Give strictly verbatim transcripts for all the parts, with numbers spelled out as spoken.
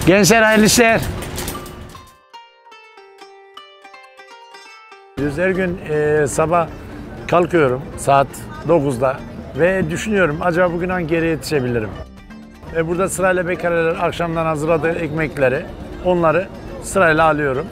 Gençler hayırlı işler. Her gün e, sabah kalkıyorum saat dokuzda ve düşünüyorum acaba bugün hangi yere yetişebilirim. Ve burada sırayla bekaleler akşamdan hazırladığı ekmekleri, onları sırayla alıyorum.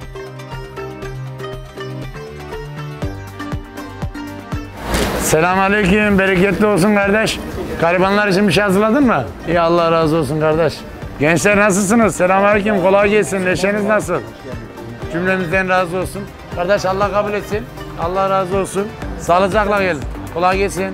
Selamünaleyküm, bereketli olsun kardeş. Garibanlar için bir şey hazırladın mı? İyi, Allah razı olsun kardeş. Gençler nasılsınız? Selamünaleyküm, kolay gelsin. Neşeniz nasıl? Cümlemizden razı olsun. Kardeş Allah kabul etsin. Allah razı olsun. Sağlıcakla gelin. Kolay gelsin.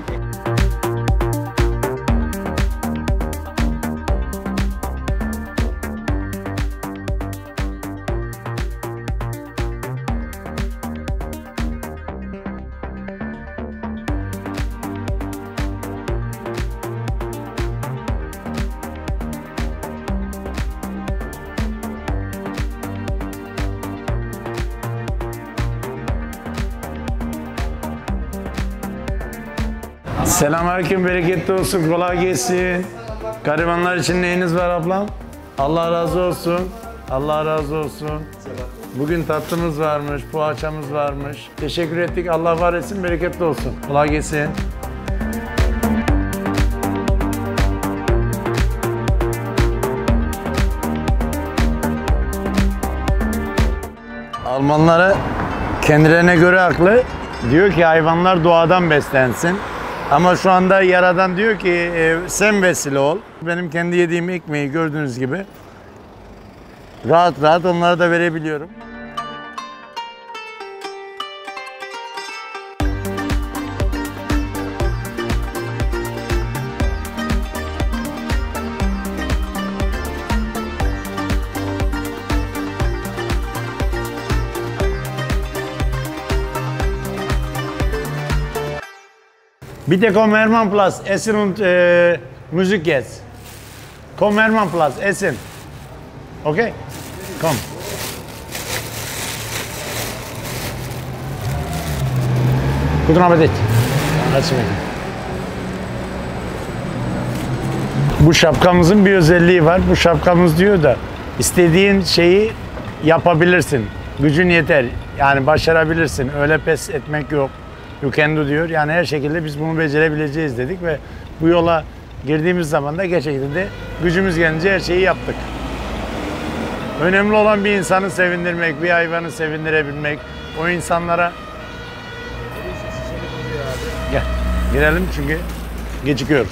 Selamünaleyküm, bereketli olsun, kolay gelsin. Garibanlar için neyiniz var ablam? Allah razı olsun. Allah razı olsun. Bugün tatlımız varmış, poğaçamız varmış. Teşekkür ettik. Allah var etsin, bereketli olsun. Kolay gelsin. Almanlara kendilerine göre haklı. Diyor ki hayvanlar doğadan beslensin. Ama şu anda Yaradan diyor ki e, sen vesile ol. Benim kendi yediğim ekmeği gördüğünüz gibi rahat rahat onlara da verebiliyorum. Bitte komm Hermannplatz, essen und äh, Musik jetzt. Komm Hermannplatz, essen. Okay? Komm. Guten Appetit. Bu şapkamızın bir özelliği var. Bu şapkamız diyor da istediğin şeyi yapabilirsin. Gücün yeter. Yani başarabilirsin. Öyle pes etmek yok. You can do diyor. Yani her şekilde biz bunu becerebileceğiz dedik ve bu yola girdiğimiz zaman da gerçekten de gücümüz gelince her şeyi yaptık. Önemli olan bir insanı sevindirmek, bir hayvanı sevindirebilmek, o insanlara... Gel, girelim çünkü gecikiyoruz.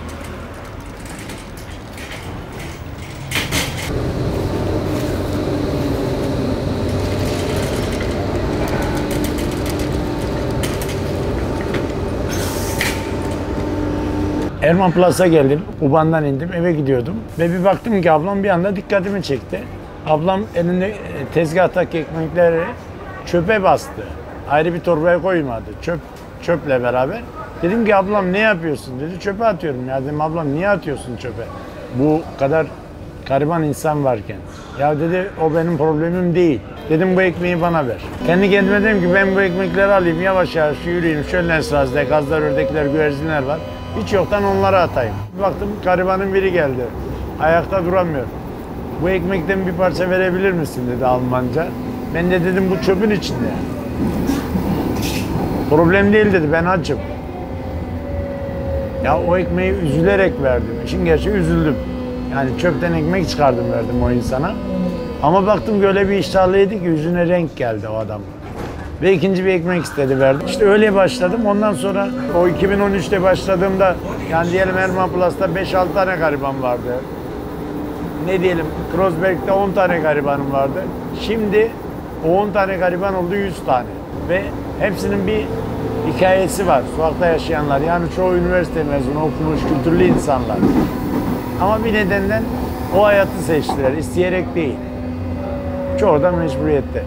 Hermannplatz'a geldim, U-Bahn'dan indim, eve gidiyordum ve bir baktım ki ablam bir anda dikkatimi çekti. Ablam elinde tezgahtaki ekmekleri çöpe bastı. Ayrı bir torbaya koymadı, çöp çöple beraber. Dedim ki ablam ne yapıyorsun dedi, çöpe atıyorum. Ya dedim ablam niye atıyorsun çöpe? Bu kadar gariban insan varken. Ya dedi o benim problemim değil. Dedim bu ekmeği bana ver. Kendi kendime dedim ki ben bu ekmekleri alayım yavaş yavaş yürüyeyim. Şöyle esrasında gazlar, ördekler, güvercinler var. Hiç yoktan onlara atayım. Baktım garibanın biri geldi. Ayakta duramıyor. Bu ekmekten bir parça verebilir misin dedi Almanca. Ben de dedim bu çöpün içinde. Problem değil dedi, ben açım. Ya o ekmeği üzülerek verdim. İşin gerçeği üzüldüm. Yani çöpten ekmek çıkardım verdim o insana. Ama baktım öyle bir iştahlıydı ki yüzüne renk geldi o adam. Ve ikinci bir ekmek istedi verdim. İşte öyle başladım. Ondan sonra o iki bin on üçte başladığımda yani diyelim Hermannplatz'ta beş altı tane gariban vardı. Ne diyelim Kreuzberg'de on tane garibanım vardı. Şimdi o on tane gariban oldu yüz tane. Ve hepsinin bir hikayesi var. Sokakta yaşayanlar. Yani çoğu üniversite mezunu okumuş kültürlü insanlar. Ama bir nedenden o hayatı seçtiler. İsteyerek değil. Çoğu da mecburiyette.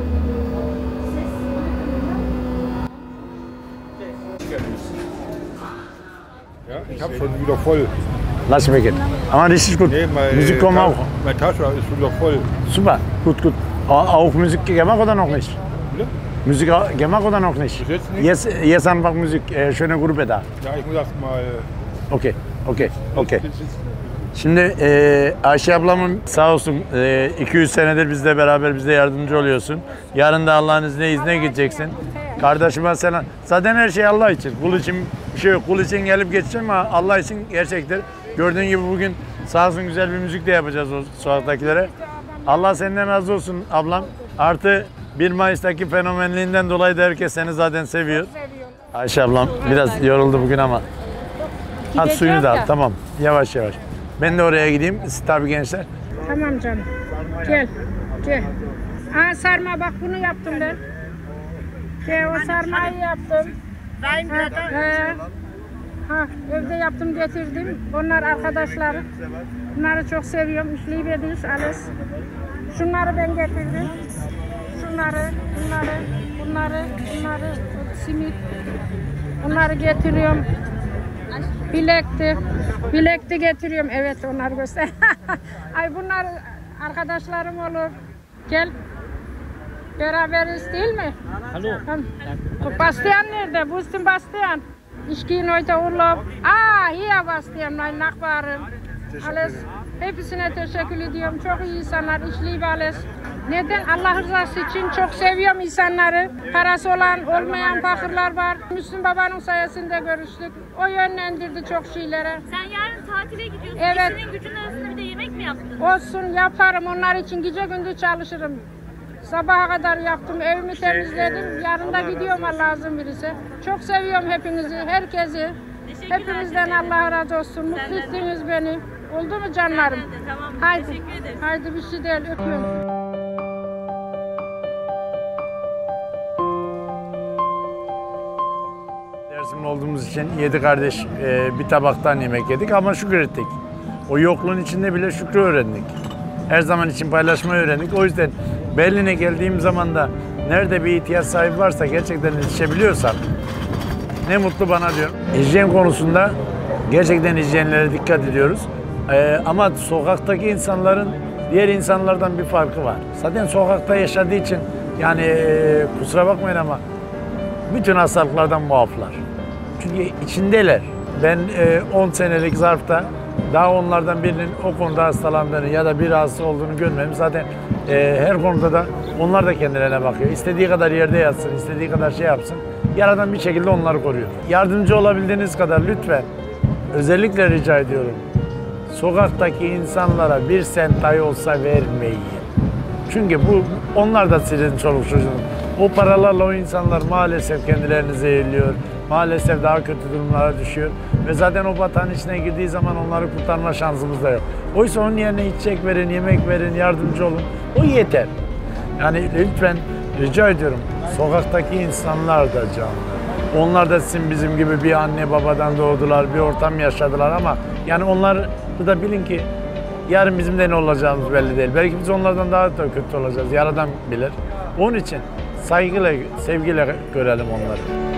Ja, ich habe schon wieder voll. Lass mich gehen. Aber richtig gut. Nee, meine, Musik kommt auch. Meine Tasche ist wieder voll. Super, gut, gut. Auch Musik gemacht oder noch nicht? Bitte? Musik gemacht oder noch nicht? Bis jetzt nicht. Jetzt, jetzt einfach Musik, äh, schöne Gruppe da. Ja, ich muss erst mal. Okay, okay, okay. Bis jetzt Şimdi e, Ayşe ablamın sağ olsun iki yüz senedir bizle beraber bize yardımcı oluyorsun. Yarın da Allah'ın izniyle izne gideceksin. Kardeşime selam. Zaten her şey Allah için. Kul için bir şey yok. Kul için gelip geçeceğim ama Allah için gerçektir. Gördüğün gibi bugün sağ olsun güzel bir müzik de yapacağız o sokaktakilere. Allah senden razı olsun ablam. Artı bir Mayıs'taki fenomenliğinden dolayı da herkes seni zaten seviyor. Ayşe ablam biraz yoruldu bugün ama. Hadi suyunu da al, tamam. Yavaş yavaş. Ben de oraya gideyim. Siz tabii gençler. Tamam canım. Gel. Gel. Aa sarma bak bunu yaptım ben. Gel o sarmayı yaptım. Ha, he. Ha, evde yaptım getirdim. Onlar arkadaşlarım. Bunları çok seviyorum. Üfleyi verdiyiz alles. Şunları ben getirdim. Şunları, bunları, bunları, bunları, simit. Bunları getiriyorum. Bilekti. Bilekti getiriyorum. Evet onları göster. Ay bunlar arkadaşlarım olur. Gel. Beraberiz değil mi? Hallo. Bastian nerede? Wo ist denn Bastian? Ich gehe heute Urlaub. Ah, hier Bastian, mein Nachbarım. Alles. Hepsine teşekkür ediyorum. Çok iyi insanlar. Ich liebe alles. Neden? Allah rızası için çok seviyorum insanları. Parası olan, olmayan fakirler var. Müslüm Baba'nın sayesinde görüştük. O yönlendirdi çok şeylere. Sen yarın tatile gidiyorsun. Evet. İşinin gücünün arasında bir de yemek mi yaptın? Olsun yaparım. Onlar için gece gündüz çalışırım. Sabaha kadar yaptım. Evimi temizledim. Yarın da gidiyorum Allah izin verirse. Çok seviyorum hepinizi, herkesi. Hepinizden Allah razı olsun. Mutlu ettiniz beni. Oldu mu canlarım? Ben de, tamam. Haydi. Teşekkür ederim. Haydi bir şey değil. Öpüyorum. Dersimli olduğumuz için yedi kardeş e, bir tabaktan yemek yedik ama şükür ettik. O yokluğun içinde bile şükrü öğrendik. Her zaman için paylaşmayı öğrendik. O yüzden Berlin'e geldiğim zaman da nerede bir ihtiyaç sahibi varsa gerçekten yetişebiliyorsam ne mutlu bana diyorum. Hijyen konusunda gerçekten hijyenlere dikkat ediyoruz. Ee, ama sokaktaki insanların diğer insanlardan bir farkı var. Zaten sokakta yaşadığı için yani e, kusura bakmayın ama bütün hastalıklardan muaflar. Çünkü içindeler. Ben on senelik zarfta daha onlardan birinin o konuda hastalandığını ya da bir rahatsız olduğunu görmem. Zaten e, her konuda da onlar da kendilerine bakıyor. İstediği kadar yerde yatsın, istediği kadar şey yapsın. Yaradan bir şekilde onları koruyor. Yardımcı olabildiğiniz kadar lütfen, özellikle rica ediyorum. Sokaktaki insanlara bir sent dahi olsa vermeyin. Çünkü bu onlar da sizin çoluk çocuğunuz. O paralarla o insanlar maalesef kendilerini zehirliyor. Maalesef daha kötü durumlara düşüyor. Ve zaten o batağın içine girdiği zaman onları kurtarma şansımız da yok. Oysa onun yerine içecek verin, yemek verin, yardımcı olun. O yeter. Yani lütfen rica ediyorum. Sokaktaki insanlar da canlı. Onlar da sizin bizim gibi bir anne babadan doğdular, bir ortam yaşadılar ama yani onlar da bilin ki yarın bizim de ne olacağımız belli değil. Belki biz onlardan daha da kötü olacağız. Yaradan bilir. Onun için saygıyla, sevgiyle görelim onları.